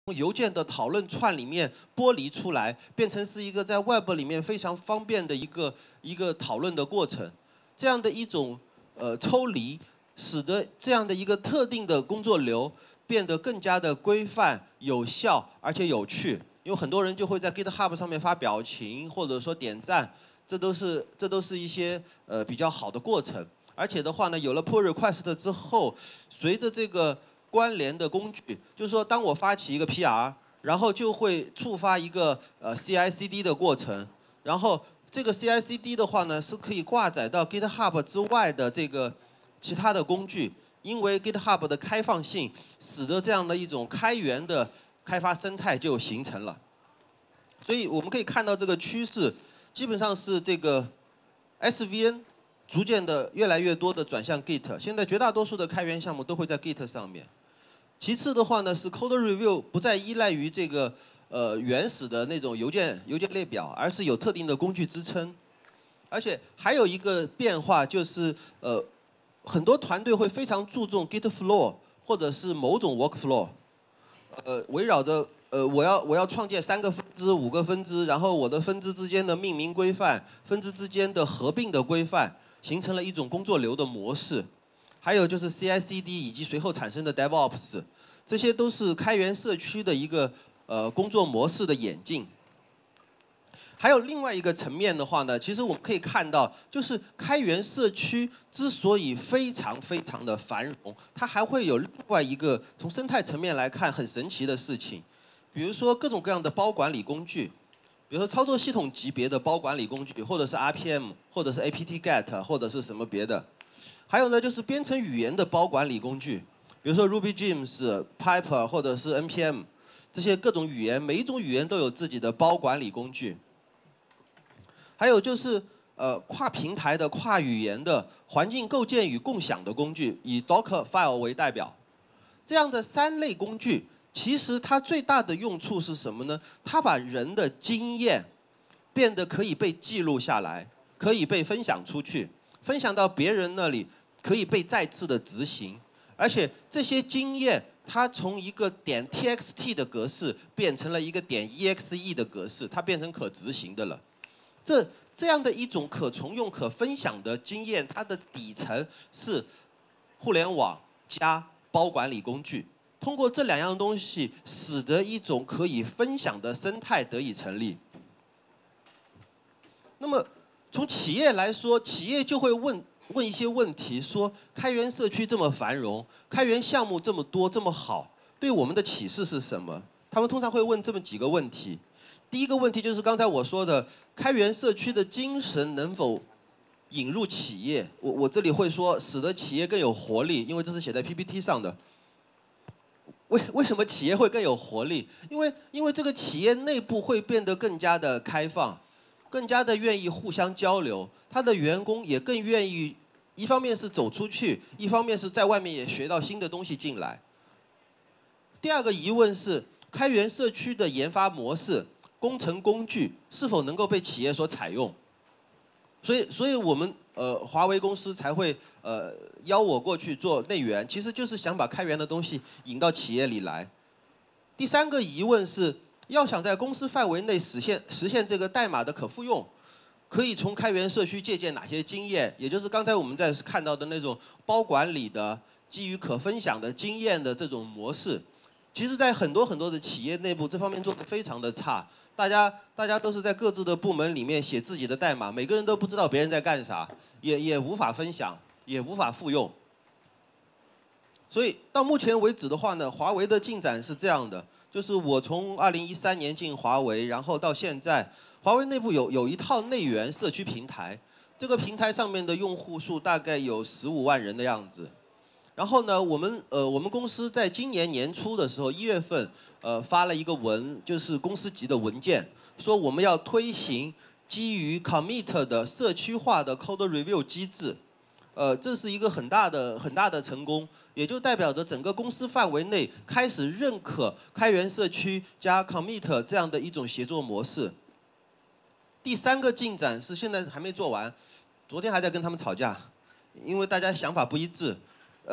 从邮件的讨论串里面剥离出来，变成是一个在 Web 里面非常方便的一个讨论的过程。这样的一种抽离，使得这样的一个特定的工作流变得更加的规范、有效，而且有趣。因为很多人就会在 GitHub 上面发表情，或者说点赞，这都是一些比较好的过程。而且的话呢，有了 Pull Request 之后，随着这个关联的工具，就是说，当我发起一个 PR，然后就会触发一个CI/CD 的过程，然后这个 CI/CD 的话呢，是可以挂载到 GitHub 之外的这个其他的工具，因为 GitHub 的开放性，使得这样的一种开源的开发生态就形成了。所以我们可以看到这个趋势，基本上是这个 SVN 逐渐的越来越多的转向 Git， 现在绝大多数的开源项目都会在 Git 上面。其次的话呢，是 Code Review 不再依赖于这个原始的那种邮件列表，而是有特定的工具支撑。而且还有一个变化就是很多团队会非常注重 Git Flow 或者是某种 Workflow，围绕着我要创建3个分支、5个分支，然后我的分支之间的命名规范、分支之间的合并的规范，形成了一种工作流的模式。还有就是 CI/CD 以及随后产生的 DevOps， 这些都是开源社区的一个工作模式的演进。还有另外一个层面的话呢，其实我们可以看到，就是开源社区之所以非常非常的繁荣，它还会有另外一个从生态层面来看很神奇的事情，比如说各种各样的包管理工具，比如说操作系统级别的包管理工具，或者是 RPM， 或者是 apt-get， 或者是什么别的。还有呢，就是编程语言的包管理工具，比如说 RubyGems、Piper 或者是 NPM， 这些各种语言，每一种语言都有自己的包管理工具。还有就是跨平台的、跨语言的环境构建与共享的工具，以 Dockerfile 为代表。这样的3类工具，其实它最大的用处是什么呢？它把人的经验变得可以被记录下来，可以被分享出去，分享到别人那里，可以被再次的执行。而且这些经验，它从一个点 .txt 的格式变成了一个点 .exe 的格式，它变成可执行的了。这样的一种可重用、可分享的经验，它的底层是互联网加包管理工具。通过这2样东西，使得一种可以分享的生态得以成立。那么从企业来说，企业就会问一些问题，说开源社区这么繁荣，开源项目这么多这么好，对我们的启示是什么？他们通常会问这么几个问题。第一个问题就是刚才我说的，开源社区的精神能否引入企业？我这里会说，使得企业更有活力，因为这是写在 PPT 上的。为什么企业会更有活力？因为这个企业内部会变得更加的开放，更加的愿意互相交流，他的员工也更愿意，一方面是走出去，一方面是在外面也学到新的东西进来。第二个疑问是，开源社区的研发模式、工程工具是否能够被企业所采用？所以我们华为公司才会邀我过去做内援，其实就是想把开源的东西引到企业里来。第3个疑问是，要想在公司范围内实现这个代码的可复用，可以从开源社区借鉴哪些经验？也就是刚才我们在看到的那种包管理的、基于可分享的经验的这种模式。其实，在很多的企业内部，这方面做得非常的差。大家都是在各自的部门里面写自己的代码，每个人都不知道别人在干啥，也无法分享，也无法复用。所以到目前为止的话呢，华为的进展是这样的，就是我从2013年进华为，然后到现在，华为内部有一套内援社区平台，这个平台上面的用户数大概有15万人的样子。然后呢，我们公司在今年年初的时候，1月份，发了一个就是公司级的文件，说我们要推行基于 commit 的社区化的 code review 机制，这是一个很大的成功，也就代表着整个公司范围内开始认可开源社区加 commit 这样的一种协作模式。第3个进展是现在还没做完，昨天还在跟他们吵架，因为大家想法不一致。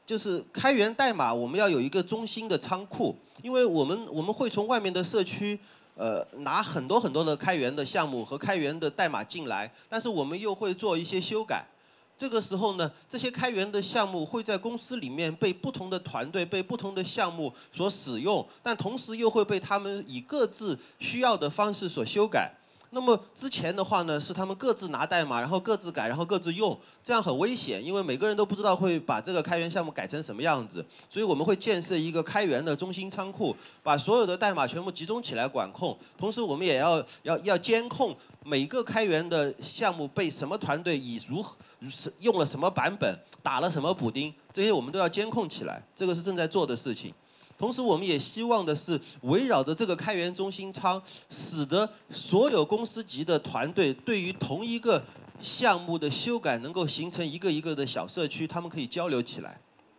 就是开源代码，我们要有一个中心的仓库，因为我们会从外面的社区，拿很多很多的开源的项目和开源的代码进来，但是我们又会做一些修改。这个时候呢，这些开源的项目会在公司里面被不同的团队、被不同的项目所使用，但同时又会被他们以各自需要的方式所修改。那么之前的话呢，是他们各自拿代码，然后各自改，然后各自用，这样很危险，因为每个人都不知道会把这个开源项目改成什么样子。所以我们会建设一个开源的中心仓库，把所有的代码全部集中起来管控。同时，我们也要监控每个开源的项目被什么团队以如何用了什么版本，打了什么补丁，这些我们都要监控起来。这个是正在做的事情。同时，我们也希望的是围绕着这个开源中心仓，使得所有公司级的团队对于同一个项目的修改能够形成一个一个的小社区，他们可以交流起来。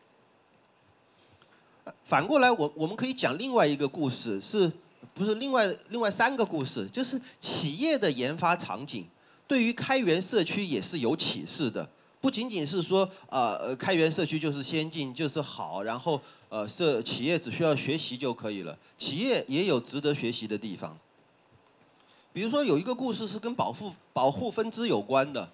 反过来，我们可以讲另外一个故事，不是另外3个故事，就是企业的研发场景对于开源社区也是有启示的。不仅仅是说开源社区就是先进就是好，然后企业只需要学习就可以了，企业也有值得学习的地方。比如说有一个故事是跟保护分支有关的，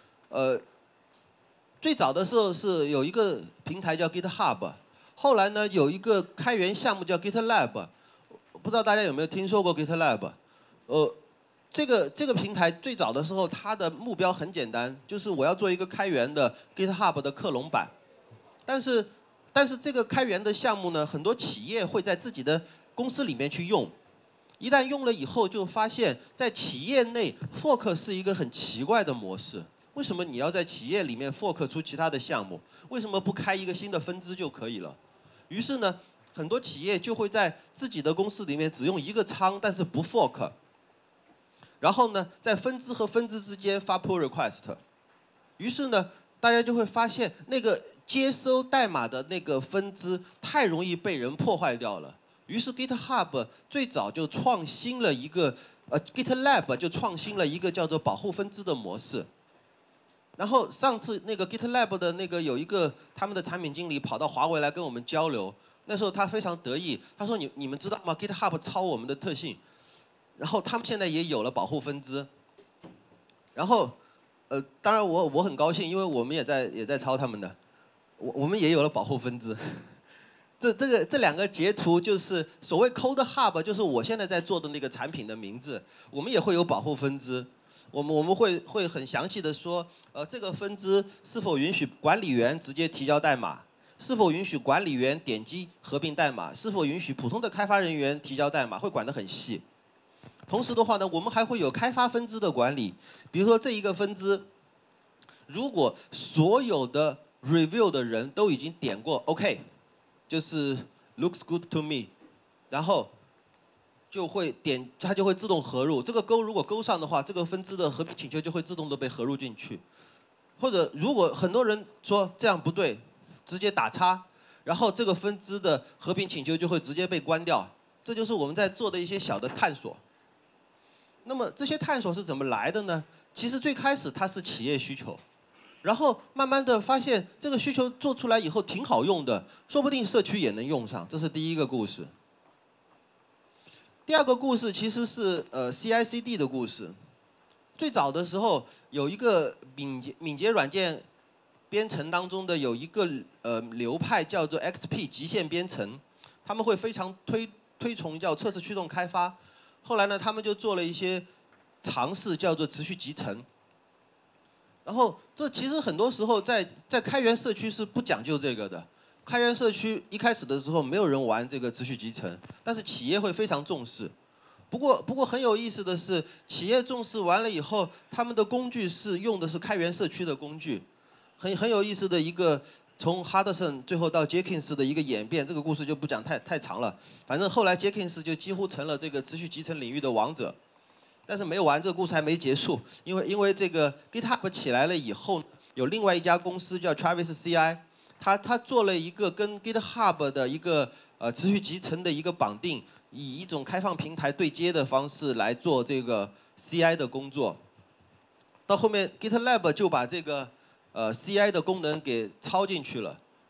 最早的时候是有一个平台叫 GitHub， 后来呢有一个开源项目叫 GitLab， 不知道大家有没有听说过 GitLab？这个平台最早的时候，它的目标很简单，就是我要做一个开源的 GitHub 的克隆版。但是这个开源的项目呢，很多企业会在自己的公司里面去用。一旦用了以后，就发现，在企业内 fork 是一个很奇怪的模式。为什么你要在企业里面 fork 出其他的项目？为什么不开一个新的分支就可以了？于是呢，很多企业就会在自己的公司里面只用一个仓，但是不 fork。然后呢，在分支和分支之间发 pull request， 于是呢，大家就会发现那个接收代码的那个分支太容易被人破坏掉了。于是 GitHub 最早就创新了一个GitLab 就创新了一个叫做保护分支的模式。然后上次那个 GitLab 的那个有一个他们的产品经理跑到华为来跟我们交流，那时候他非常得意，他说你们知道吗 ？GitHub 抄我们的特性。然后他们现在也有了保护分支，然后，当然我很高兴，因为我们也在抄他们的，我们也有了保护分支。这2个截图就是所谓 Code Hub， 就是我现在在做的那个产品的名字，我们也会有保护分支，我们会很详细的说，这个分支是否允许管理员直接提交代码，是否允许管理员点击合并代码，是否允许普通的开发人员提交代码，会管得很细。同时的话呢，我们还会有开发分支的管理。比如说这一个分支，如果所有的 review 的人都已经点过 OK， 就是 looks good to me， 然后它就会自动合入。这个勾如果勾上的话，这个分支的合并请求就会自动的被合入进去。或者如果很多人说这样不对，直接打叉，然后这个分支的合并请求就会直接被关掉。这就是我们在做的一些小的探索。那么这些探索是怎么来的呢？其实最开始它是企业需求，然后慢慢的发现这个需求做出来以后挺好用的，说不定社区也能用上。这是第一个故事。第2个故事其实是CI/CD 的故事。最早的时候有一个敏捷软件编程当中的有一个流派叫做 XP 极限编程，他们会非常推崇叫测试驱动开发。后来呢，他们就做了一些尝试，叫做持续集成。然后这其实很多时候在开源社区是不讲究这个的。开源社区一开始的时候没有人玩这个持续集成，但是企业会非常重视。不过很有意思的是，企业重视完了以后，他们的工具用的是开源社区的工具，很有意思的一个。从 Hudson 最后到 Jenkins 的一个演变，这个故事就不讲太长了。反正后来 Jenkins 就几乎成了这个持续集成领域的王者。但是没有完，这个故事还没结束，因为这个 GitHub 起来了以后，有另外一家公司叫 Travis CI， 他做了一个跟 GitHub 的一个持续集成的一个绑定，以一种开放平台对接的方式来做这个 CI 的工作。到后面 GitLab 就把这个CI 的功能给抄进去了。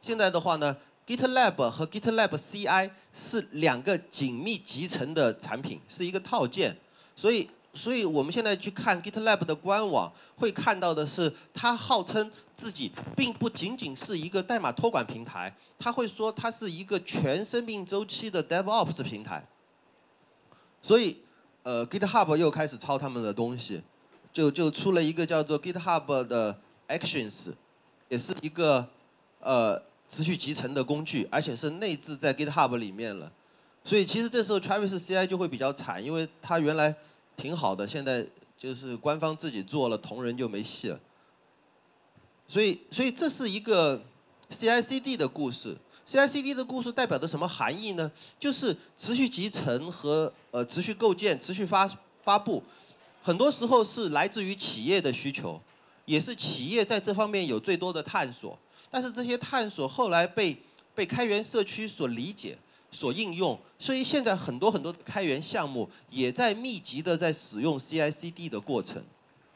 现在的话呢 ，GitLab 和 GitLab CI 是2个紧密集成的产品，是一个套件。所以我们现在去看 GitLab 的官网，会看到的是，它号称自己并不仅仅是一个代码托管平台，它会说它是一个全生命周期的 DevOps 平台。所以，GitHub 又开始抄他们的东西，就出了一个叫做 GitHub 的 Actions， 也是一个持续集成的工具，而且是内置在 GitHub 里面了。所以其实这时候 Travis CI 就会比较惨，因为它原来挺好的，现在就是官方自己做了，同人就没戏了。所以这是一个 CI/CD 的故事。CI/CD 的故事代表的什么含义呢？就是持续集成和持续构建、持续发布，很多时候是来自于企业的需求，也是企业在这方面有最多的探索。但是这些探索后来被开源社区所理解、所应用，所以现在很多的开源项目也在密集的在使用 CI/CD 的过程。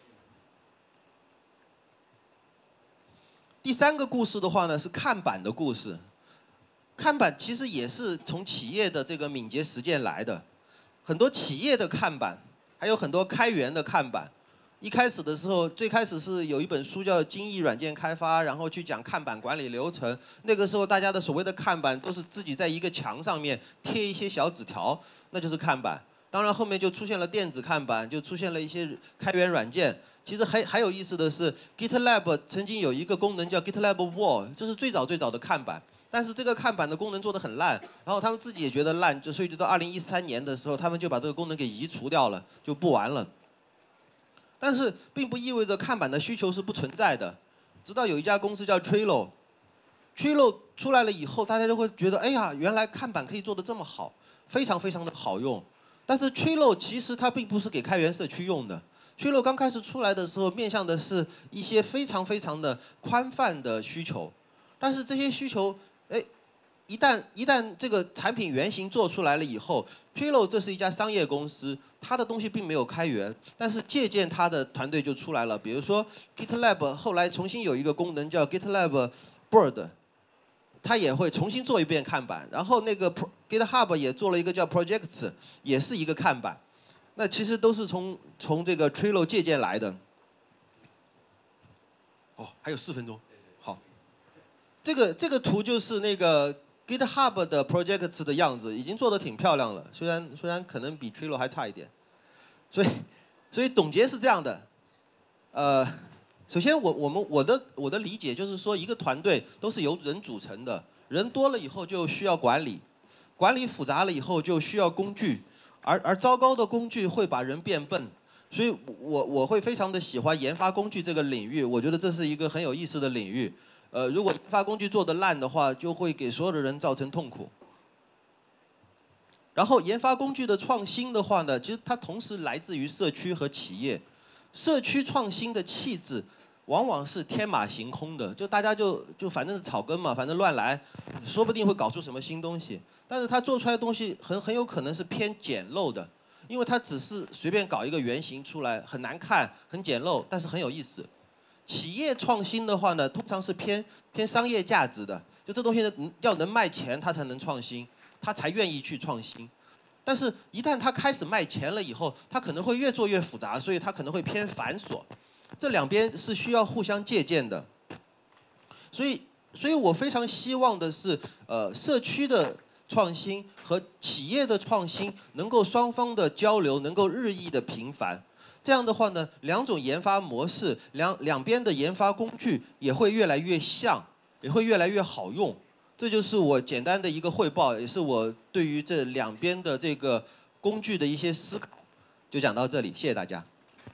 第3个故事的话呢，是看板的故事。看板其实也是从企业的这个敏捷实践来的，很多企业的看板，还有很多开源的看板。一开始的时候，最开始是有一本书叫《精益软件开发》，然后去讲看板管理流程。那个时候大家的所谓的看板都是自己在一个墙上面贴一些小纸条，那就是看板。当然后面就出现了电子看板，就出现了一些开源软件。其实还有意思的是 ，GitLab 曾经有一个功能叫 GitLab Wall， 这是最早的看板。但是这个看板的功能做得很烂，然后他们自己也觉得烂，所以就到2013年的时候，他们就把这个功能给移除掉了，就不玩了。但是并不意味着看板的需求是不存在的。直到有一家公司叫 Trello 出来了以后，大家就会觉得，哎呀，原来看板可以做得这么好，非常的好用。但是 Trello 其实它并不是给开源社区用的。Trello 刚开始出来的时候，面向的是一些非常的宽泛的需求，但是这些需求，哎，一旦这个产品原型做出来了以后 ，Trello 这是一家商业公司，它的东西并没有开源，但是借鉴它的团队就出来了。比如说 GitLab 后来重新有一个功能叫 GitLab Board， 它也会重新做一遍看板。然后那个 GitHub 也做了一个叫 Projects， 也是一个看板。那其实都是从这个 Trello 借鉴来的。哦，还有4分钟，好。这个图就是那个 GitHub 的 Projects 的样子，已经做得挺漂亮了，虽然可能比 Trello 还差一点。所以总结是这样的，首先我的理解就是说，一个团队都是由人组成的，人多了以后就需要管理，管理复杂了以后就需要工具，而糟糕的工具会把人变笨。所以我会非常的喜欢研发工具这个领域，我觉得这是一个很有意思的领域。如果研发工具做得烂的话，就会给所有的人造成痛苦。然后研发工具的创新的话呢，其实它同时来自于社区和企业。社区创新的气质，往往是天马行空的，就大家就反正是草根嘛，反正乱来，说不定会搞出什么新东西。但是他做出来的东西很有可能是偏简陋的，因为他只是随便搞一个原型出来，很难看，很简陋，但是很有意思。企业创新的话呢，通常是偏商业价值的，就这东西要能卖钱，它才能创新，他才愿意去创新。但是，一旦它开始卖钱了以后，它可能会越做越复杂，所以它可能会偏繁琐。这两边是需要互相借鉴的。所以我非常希望的是，社区的创新和企业的创新能够双方的交流能够日益的频繁。这样的话呢，两种研发模式，两边的研发工具也会越来越像，也会越来越好用。这就是我简单的一个汇报，也是我对于这两边的这个工具的一些思考。就讲到这里，谢谢大家。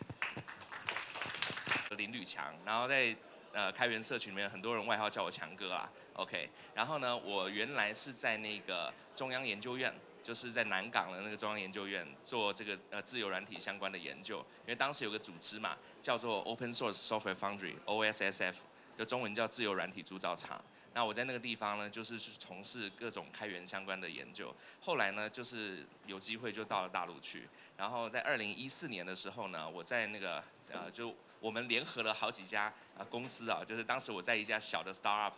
林吕强，然后在开源社群里面，很多人外号叫我强哥啊。OK， 然后呢，我原来是在那个中央研究院，就是在南港的那个中央研究院做这个自由软体相关的研究，因为当时有个组织嘛，叫做 Open Source Software Foundry，OSSF， 就中文叫自由软体铸造厂。那我在那个地方呢，就是去从事各种开源相关的研究。后来呢，就是有机会就到了大陆去。然后在2014年的时候呢，我在那个就我们联合了好几家公司啊，就是当时我在一家小的 startup，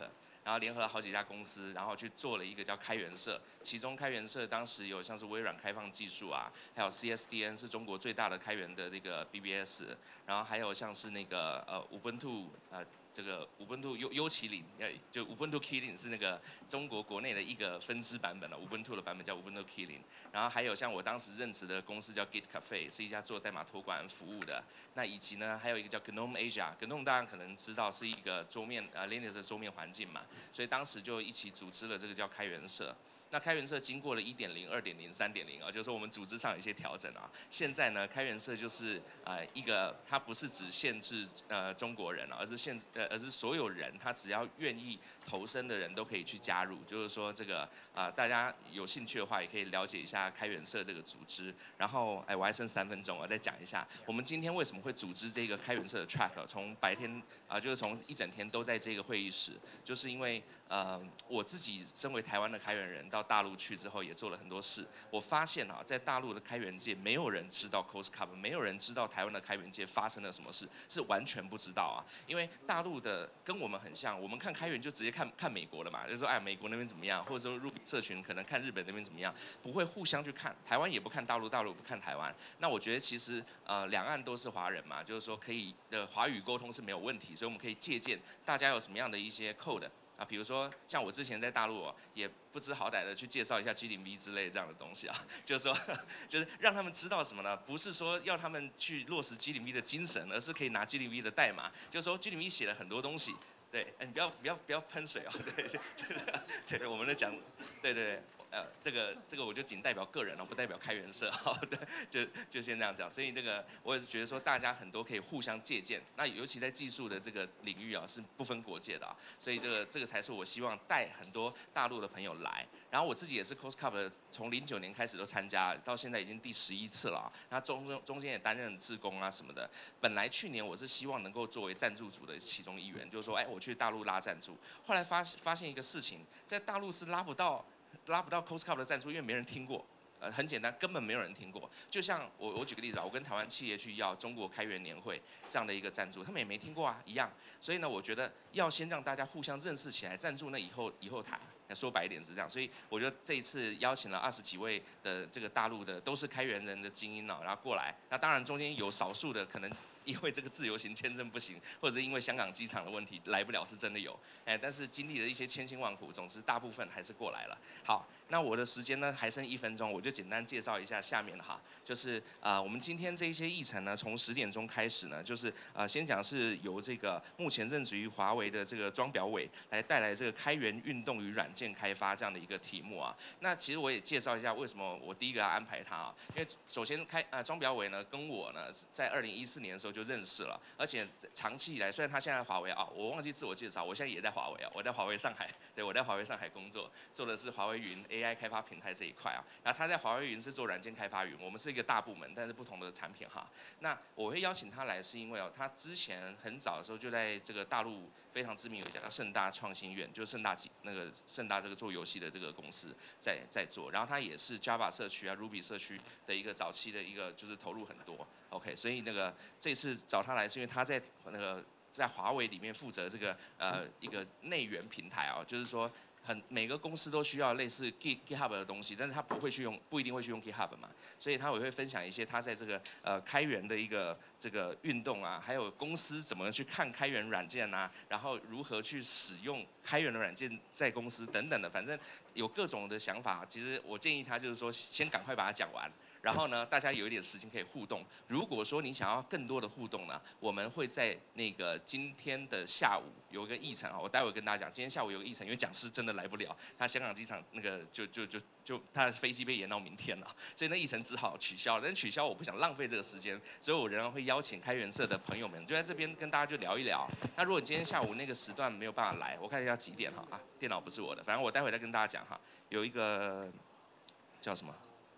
然后联合了好几家公司，然后去做了一个叫开源社，其中开源社当时有像是微软开放技术啊，还有 CSDN 是中国最大的开源的这个 BBS，然后还有像是那个Ubuntu 这个 Ubuntu 优麒麟，就 Ubuntu Kylin 是那个中国国内的一个分支版本了，Ubuntu 的版本叫 Ubuntu Kylin。然后还有像我当时任职的公司叫 Git Cafe， 是一家做代码托管服务的。那以及呢，还有一个叫 GNOME Asia，GNOME 大家可能知道是一个桌面Linux 的桌面环境嘛，所以当时就一起组织了这个叫开源社。那开源社经过了1.0、2.0、3.0啊，就是说我们组织上有一些调整啊。现在呢，开源社就是一个，它不是只限制中国人啊，而是所有人，他只要愿意投身的人都可以去加入。就是说这个大家有兴趣的话，也可以了解一下开源社这个组织。然后我还剩3分钟，我再讲一下我们今天为什么会组织这个开源社的 track， 从白天就是从一整天都在这个会议室，就是因为我自己身为台湾的开源人，到大陆去之后也做了很多事。我发现在大陆的开源界，没有人知道 Codescope， 没有人知道台湾的开源界发生了什么事，是完全不知道啊。因为大陆的跟我们很像，我们看开源就直接看美国的嘛，就是说美国那边怎么样，或者说 Ruby 社群可能看日本那边怎么样，不会互相去看。台湾也不看大陆，大陆不看台湾。那我觉得其实两岸都是华人嘛，就是说可以华语沟通是没有问题，所以我们可以借鉴大家有什么样的一些 code。比如说像我之前在大陆也不知好歹的去介绍一下 G0V 之类这样的东西啊，就是说，就是让他们知道什么呢？不是说要他们去落实 G0V 的精神，而是可以拿 G0V 的代码，就是说 G0V 写了很多东西。对，你不要喷水对，我们在讲，对，这个我就仅代表个人不代表开源社，好的，就先这样讲。所以我也觉得说大家很多可以互相借鉴，那尤其在技术的这个领域是不分国界的所以这个才是我希望带很多大陆的朋友来。然后我自己也是 Codescope 从09年开始都参加，到现在已经第11次了那中间也担任志工什么的。本来去年我是希望能够作为赞助组的其中一员，就是说我去大陆拉赞助。后来发现一个事情，在大陆是拉不到 Codescope 的赞助，因为没人听过。很简单，根本没有人听过。就像我举个例子我跟台湾企业去要中国开源年会这样的一个赞助，他们也没听过一样。所以呢，我觉得要先让大家互相认识起来，赞助那以后谈。说白一点是这样，所以我觉得这一次邀请了20几位的这个大陆的都是开源人的精英然后过来。那当然中间有少数的可能因为这个自由行签证不行，或者是因为香港机场的问题来不了，是真的有。但是经历了一些千辛万苦，总之大部分还是过来了。好，那我的时间呢还剩1分钟，我就简单介绍一下下面就是我们今天这一些议程呢，从10点钟开始呢，就是先讲是由这个目前任职于华为的这个庄表伟来带来这个开源运动与软件开发这样的一个题目那其实我也介绍一下为什么我第一个要安排他因为首先庄表伟呢跟我呢在2014年的时候就认识了，而且长期以来，虽然他现在在华为我忘记自我介绍，我现在也在华为我在华为上海，对我在华为上海工作，做的是华为云 AI 开发平台这一块那他在华为云是做软件开发云，我们是一个大部门，但是不同的产品那我会邀请他来，是因为他之前很早的时候就在这个大陆非常知名有一家叫盛大创新院，就是盛大这个做游戏的这个公司在做，然后他也是 Java 社区Ruby 社区的一个早期的一个就是投入很多 ，OK， 所以这次找他来是因为他在在华为里面负责这个一个内源平台就是说每个公司都需要类似 GitHub 的东西，但是他不一定会去用 GitHub 嘛，所以他也会分享一些他在这个开源的一个这个运动还有公司怎么去看开源软件然后如何去使用开源的软件在公司等等的，反正有各种的想法。其实我建议他就是说先赶快把它讲完。然后呢，大家有一点时间可以互动。如果说你想要更多的互动呢，我们会在今天的下午有一个议程我待会跟大家讲，今天下午有个议程，因为讲师真的来不了，他香港机场就他的飞机被延到明天了，所以那议程只好取消。但取消我不想浪费这个时间，所以我仍然会邀请开源社的朋友们就在这边跟大家就聊一聊。那如果今天下午那个时段没有办法来，我看一下几点电脑不是我的，反正我待会再跟大家讲有一个叫什么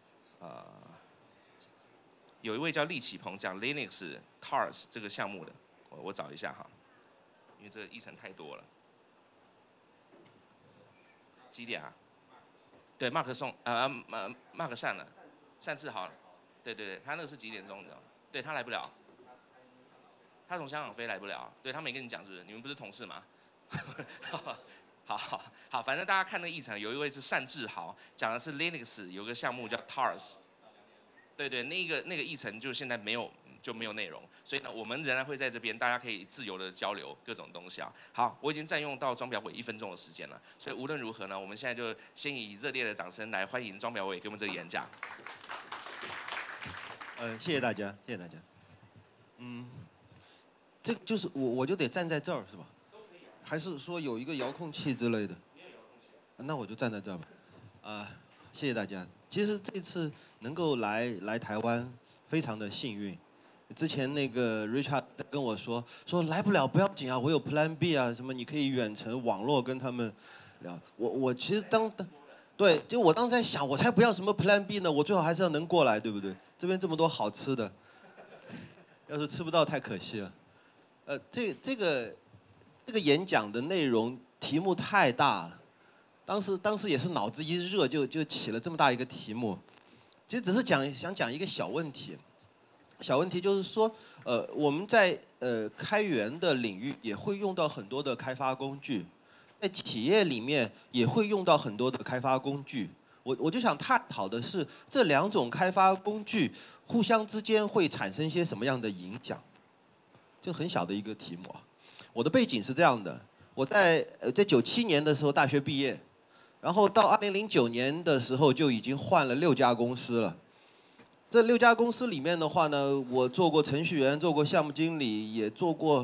有一位叫厉启鹏讲 Linux TARS 这个项目的，我找一下因为这个议程太多了。几点对，Mark Mark 善治好了，对，他那个是几点钟的？对他来不了，他从香港飞来不了，对他没跟你讲是不是？你们不是同事吗？ 好，反正大家看那个议程，有一位是单志豪，讲的是 Linux 有个项目叫 TARS， 对，那个议程就现在没有内容，所以呢，我们仍然会在这边，大家可以自由的交流各种东西啊。好，我已经占用到庄表伟1分钟的时间了，所以无论如何呢，我们现在就先以热烈的掌声来欢迎庄表伟给我们这个演讲。 谢谢大家，谢谢大家。这就是我就得站在这儿是吧？还是说有一个遥控器之类的？那我就站在这儿吧。谢谢大家。其实这次能够来台湾，非常的幸运。之前那个 Richard 跟我说来不了不要紧啊，我有 Plan B 啊，什么你可以远程网络跟他们聊。我其实对，就我当时在想，我才不要什么 Plan B 呢，我最好还是要能过来，对不对？这边这么多好吃的，要是吃不到太可惜了。这个演讲的内容题目太大了，当时也是脑子一热就起了这么大一个题目，其实只是想讲一个小问题，就是说，我们在开源的领域也会用到很多的开发工具，在企业里面也会用到很多的开发工具，我就想探讨的是这两种开发工具互相之间会产生一些什么样的影响，就很小的一个题目啊。我的背景是这样的，我在97年的时候大学毕业，然后到2009年的时候就已经换了6家公司了。这6家公司里面的话呢，我做过程序员，做过项目经理，也做过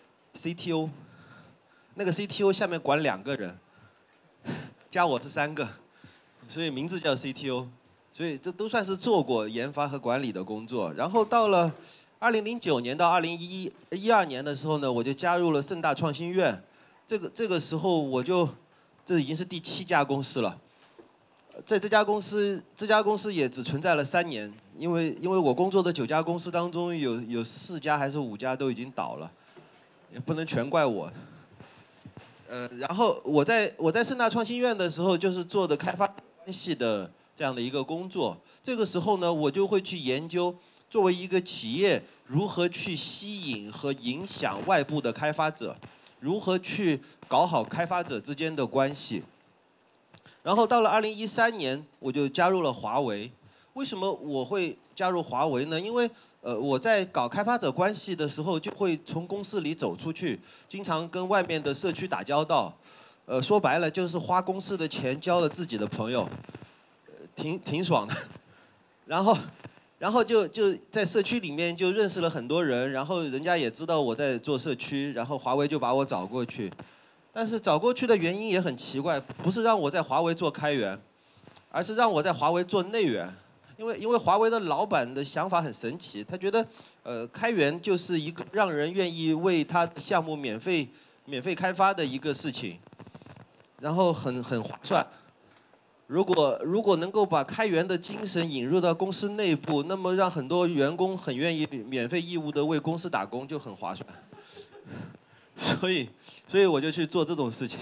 CTO。那个 CTO 下面管2个人，加我是3个，所以名字叫 CTO。所以这都算是做过研发和管理的工作。然后到了2009年到2012年的时候呢，我就加入了盛大创新院。这个时候这已经是第7家公司了。在这家公司也只存在了3年，因为我工作的9家公司当中有4家还是5家都已经倒了，也不能全怪我。然后我在盛大创新院的时候，就是做的开发关系的这样的一个工作。这个时候呢，我就会去研究，作为一个企业如何去吸引和影响外部的开发者，如何去搞好开发者之间的关系。然后到了2013年，我就加入了华为。为什么我会加入华为呢？因为我在搞开发者关系的时候，就会从公司里走出去，经常跟外面的社区打交道。说白了就是花公司的钱交了自己的朋友，挺爽的。然后就在社区里面就认识了很多人，然后人家也知道我在做社区，然后华为就把我找过去。但是找过去的原因也很奇怪，不是让我在华为做开源，而是让我在华为做内源。因为华为的老板的想法很神奇，他觉得开源就是一个让人愿意为他的项目免费开发的一个事情，然后很划算。如果能够把开源的精神引入到公司内部，那么让很多员工很愿意免费义务的为公司打工，就很划算。所以我就去做这种事情。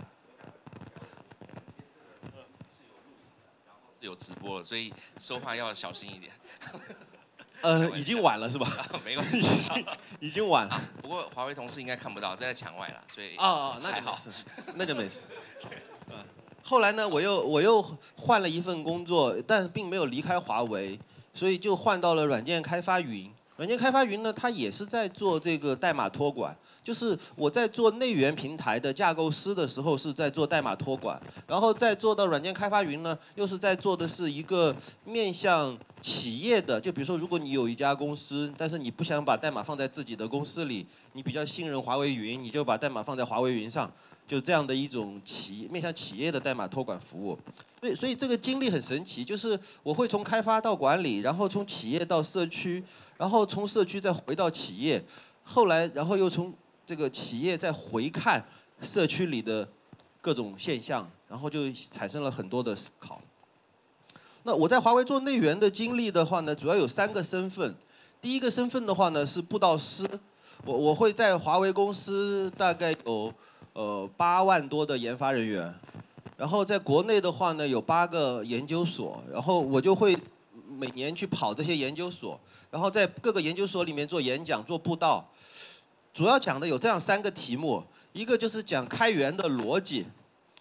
是有直播了，所以说话要小心一点。 已经晚了是吧？ 没关系， 已经晚了。 不过华为同事应该看不到，在墙外了，所以那就没事，那就没事。后来呢，我又换了一份工作，但并没有离开华为，所以就换到了软件开发云。软件开发云呢，它也是在做这个代码托管。就是我在做内源平台的架构师的时候，是在做代码托管，然后再做到软件开发云呢，又是在做的是一个面向企业的。就比如说，如果你有一家公司，但是你不想把代码放在自己的公司里，你比较信任华为云，你就把代码放在华为云上，就这样的一种面向企业的代码托管服务。所以这个经历很神奇，就是我会从开发到管理，然后从企业到社区，然后从社区再回到企业，后来然后又从这个企业再回看社区里的各种现象，然后就产生了很多的思考。那我在华为做内源的经历的话呢，主要有3个身份。第一个身份的话呢是布道师，我会在华为公司大概有8万多的研发人员，然后在国内的话呢有8个研究所，然后我就会每年去跑这些研究所，然后在各个研究所里面做演讲、做布道。主要讲的有这样3个题目，一个就是讲开源的逻辑，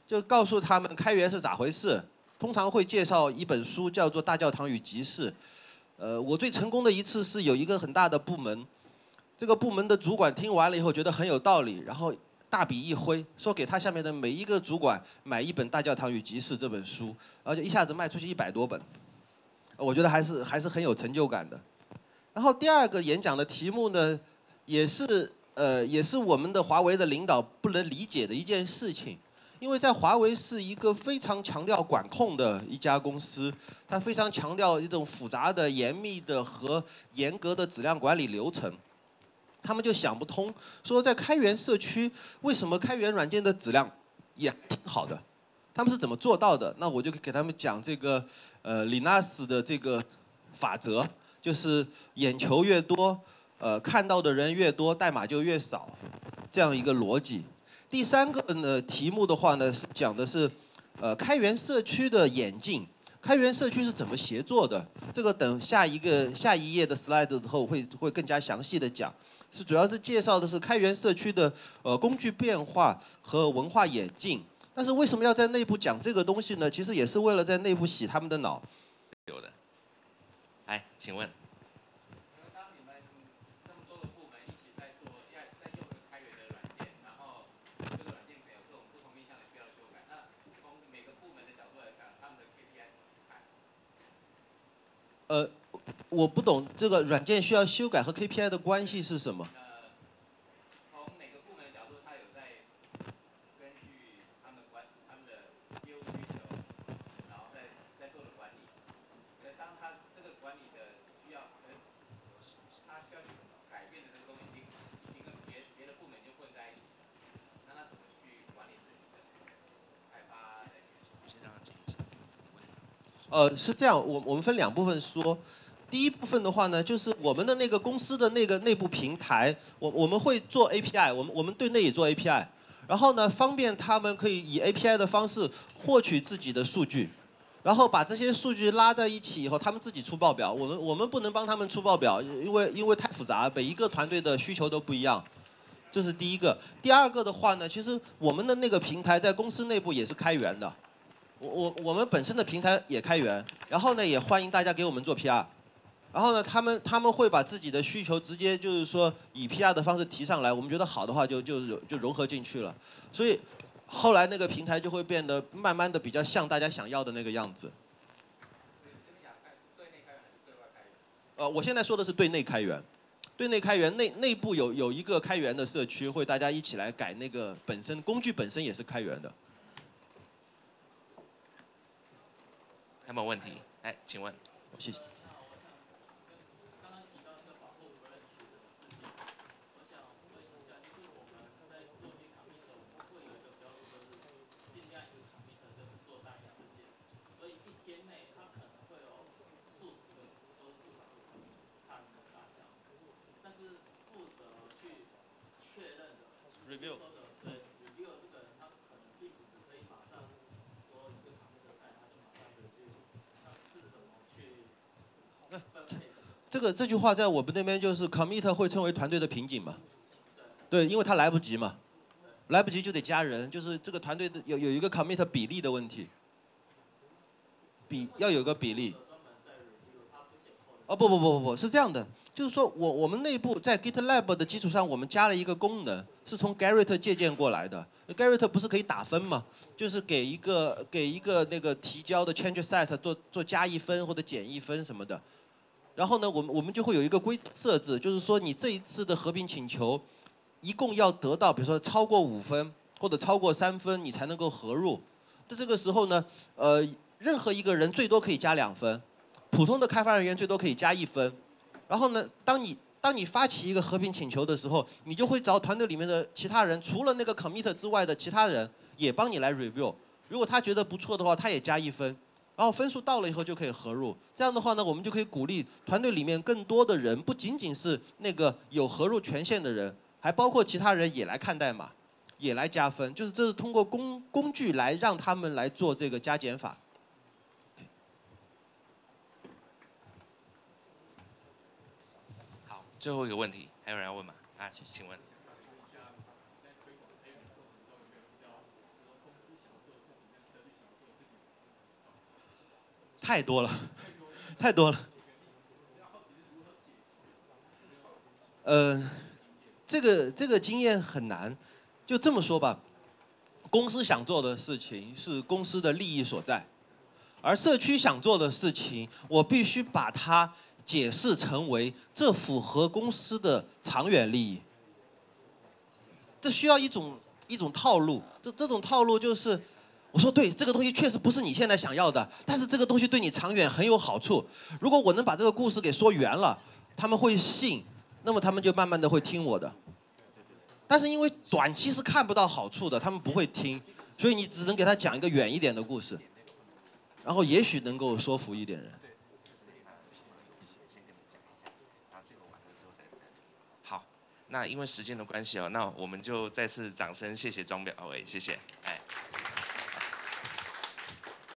就告诉他们开源是咋回事。通常会介绍一本书，叫做《大教堂与集市》。我最成功的一次是有一个很大的部门，这个部门的主管听完了以后觉得很有道理，然后大笔一挥，说给他下面的每一个主管买一本《大教堂与集市》这本书，然后就一下子卖出去100多本，我觉得还是很有成就感的。然后第二个演讲的题目呢，也是我们的华为的领导不能理解的一件事情，因为在华为是一个非常强调管控的一家公司，它非常强调一种复杂的、严密的和严格的质量管理流程。他们就想不通，说在开源社区，为什么开源软件的质量也挺好的？他们是怎么做到的？那我就给他们讲这个Linus 的这个法则，就是眼球越多，看到的人越多，代码就越少，这样一个逻辑。第三个呢题目的话呢，是讲的是开源社区的演进。开源社区是怎么协作的？这个等下一页的 slide 之后会更加详细的讲。主要是介绍的是开源社区的工具变化和文化演进。但是为什么要在内部讲这个东西呢？其实也是为了在内部洗他们的脑。 有的。来，请问。 当你们这么多个部门一起在做，在用这个开源的软件，然后这个软件有这种不同面向的需要修改，那从每个部门的角度来讲，他们的 KPI 怎么去看？ 我不懂这个软件需要修改和 KPI 的关系是什么？ 从每个部门的角度，他有在根据他们的业务需求，然后在做的管理。当他这个管理的需要，他需要去改变的这个东西，已经跟别的部门就混在一起了，那他怎么去管理自己的开发人员？ 先让他讲一下。 是这样，我们分2部分说。第一部分的话呢，就是我们的那个公司的那个内部平台，我们会做 API，我们对内也做 API，然后呢，方便他们可以以 API 的方式获取自己的数据，然后把这些数据拉在一起以后，他们自己出报表，我们不能帮他们出报表，因为太复杂，每一个团队的需求都不一样。这是第一个。第二个的话呢，其实我们的那个平台在公司内部也是开源的，我们本身的平台也开源，然后呢也欢迎大家给我们做 PR。然后呢，他们会把自己的需求直接就是说以 PR 的方式提上来，我们觉得好的话就融合进去了，所以后来那个平台就会变得慢慢的比较像大家想要的那个样子。我现在说的是对内开源，对内开源内部有一个开源的社区，会大家一起来改那个本身工具本身也是开源的。 有没有问题？来，请问。 谢谢。review。 对 review 这个人，他可能并不是可以马上说一个computer site，他就马上 review，那是怎么去分配这句话在我们那边就是 commit 会称为团队的瓶颈嘛。对，因为他来不及嘛，来不及就得加人，就是这个团队的有一个 commit 比例的问题，要有个比例。不，是这样的，就是说我们内部在 GitLab 的基础上，我们加了一个功能，是从 Gerrit 借鉴过来的。Gerrit 不是可以打分吗？就是给一个那个提交的 change set 做加1分或者减1分什么的。然后呢，我们就会有一个规则设置，就是说你这一次的合并请求，一共要得到比如说超过5分或者超过3分，你才能够合入。在这个时候呢，任何一个人最多可以加2分。普通的开发人员最多可以加1分，然后呢，当你发起一个合并请求的时候，你就会找团队里面的其他人，除了那个 commit 之外的其他人也帮你来 review。如果他觉得不错的话，他也加1分，然后分数到了以后就可以合入。这样的话呢，我们就可以鼓励团队里面更多的人，不仅仅是那个有合入权限的人，还包括其他人也来看代码，也来加分。就是这是通过工具来让他们来做这个加减法。 最后一个问题，还有人要问吗？啊，请问。 太多了，太多了。这个经验很难，就这么说吧。公司想做的事情是公司的利益所在，而社区想做的事情，我必须把它解释成为这符合公司的长远利益。这需要一种套路，这种套路就是，我说对，这个东西确实不是你现在想要的，但是这个东西对你长远很有好处。如果我能把这个故事给说圆了，他们会信，那么他们就慢慢的会听我的。但是因为短期是看不到好处的，他们不会听，所以你只能给他讲一个远一点的故事，然后也许能够说服一点人。 好，那因为时间的关系哦，那我们就再次掌声谢谢庄表伟，谢谢，哎。